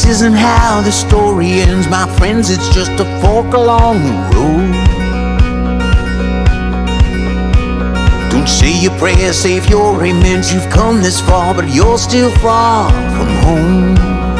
isn't how the story ends, my friends, it's just a fork along the road. Don't say your prayers, save your amens. You've come this far, but you're still far from home.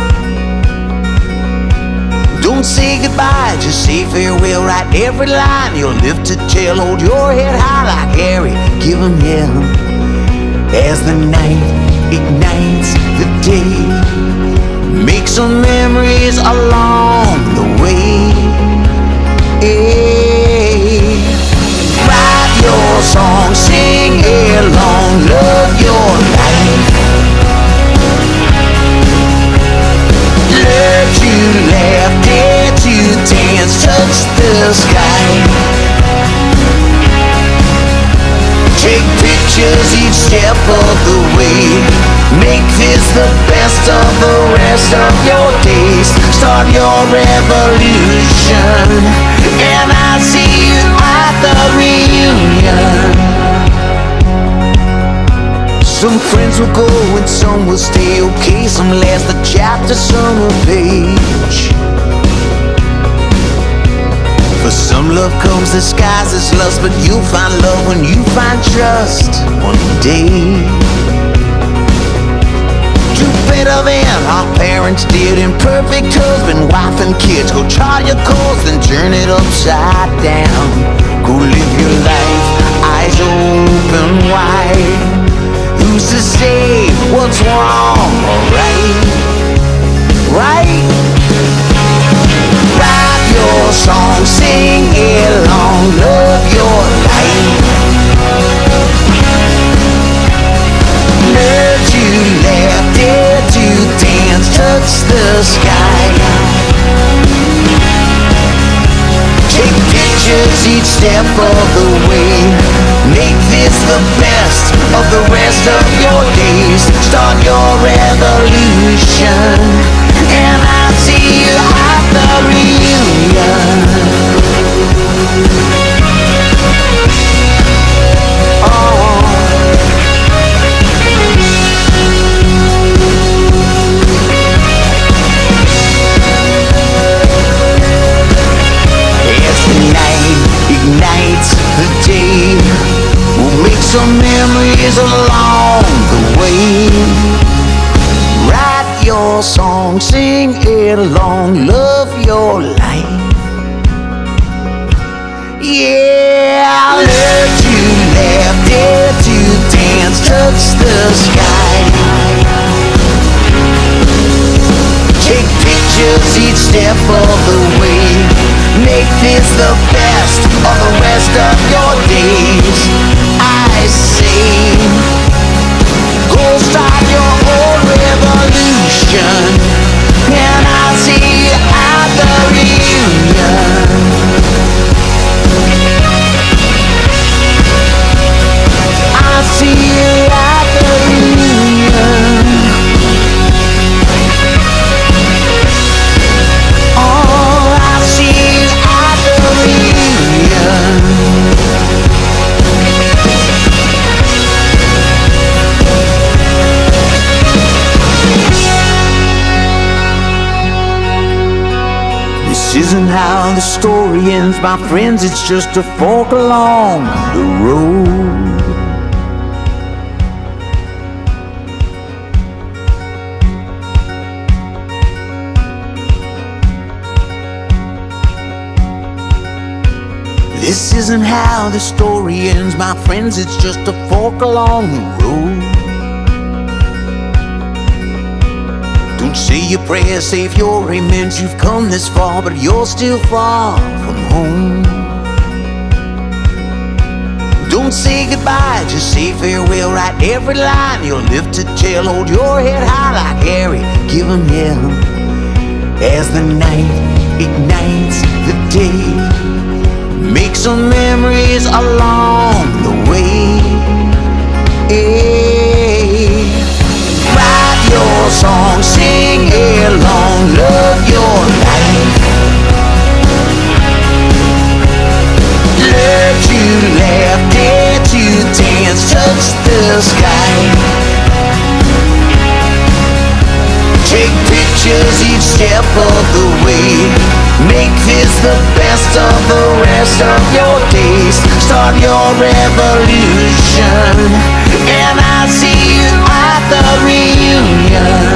Don't say goodbye, just say farewell. Write every line you'll live to tell. Hold your head high like Harry, give 'em hell. As the night ignites the day, make some memories along the way. Write your song, sing along, love your life. Learn to laugh, dare to dance, touch the sky. Take pictures each step of the way. Make this the best of the rest of your days. Start your revolution, and I see you at the reunion. Some friends will go and some will stay. Okay, some last the chapter, some a page. For some love comes disguised as lust, but you'll find love when you find trust one day. Do better than our parents did. Imperfect husband, wife and kids. Go chart your course, then turn it upside down. Go live your life, eyes open wide. Who's to say what's wrong or right? Right? Write your song, sing along, love your life. Learn to laugh, dare to dance, touch the sky. Take pictures each step of the way. Make this the best of the rest of your days. Start your revolution, and I see you at the reunion. Ignites the day. We'll make some memories along the way. Write your song, sing it along, love your life. Yeah, learn to laugh, dare to dance, touch the sky. Take pictures each step of the way. Make this the best of the rest of your days. I say, go start your own revolution, and I'll see you at the reunion. I'll see you at the reunion. This isn't how the story ends, my friends, it's just a fork along the road. This isn't how the story ends, my friends, it's just a fork along the road. Don't say your prayers, save your amens. You've come this far, but you're still far from home. Don't say goodbye, just say farewell. Write every line you'll live to tell. Hold your head high like Harry, give 'em hell. As the night ignites the day, make some memories along the way. Write your song, sing along, love your life. Learn to laugh, dare to dance, touch the sky. Take pictures each step of the way. Make this the best of the rest of your days. Start your revolution, and I'll see you at the reunion.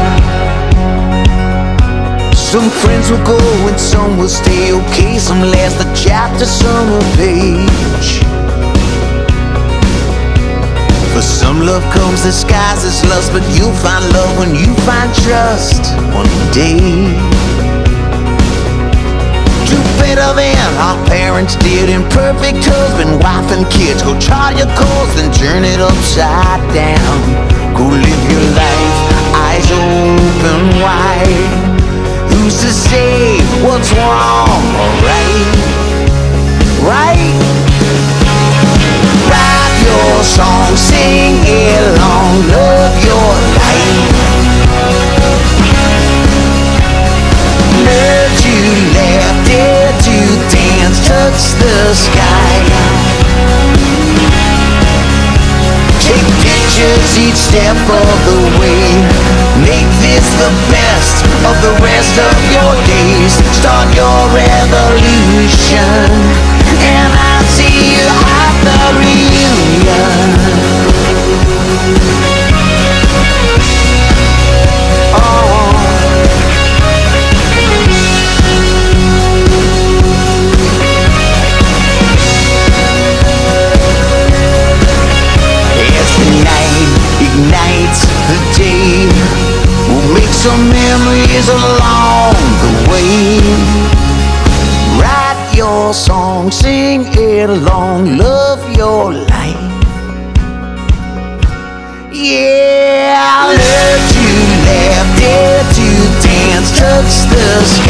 Some friends will go and some will stay, okay. Some last a chapter, some a page. For some love comes disguised as lust, but you'll find love when you find trust one day. Do better than our parents did. Imperfect husband, wife and kids. Go chart your course, then turn it upside down. Go live your life, eyes open wide. Who's to say what's wrong or right? Right? Write your song, sing along, love your life. Learn to laugh, dare to dance, touch the sky. Take pictures each step of the way. Make this the best of the rest of your days. Start your revolution, and I'll see you at the reunion. Ignites the day. We'll make some memories along the way. Write your song, sing it along, love your life. Yeah, learn to laugh, dare to dance, touch the sky.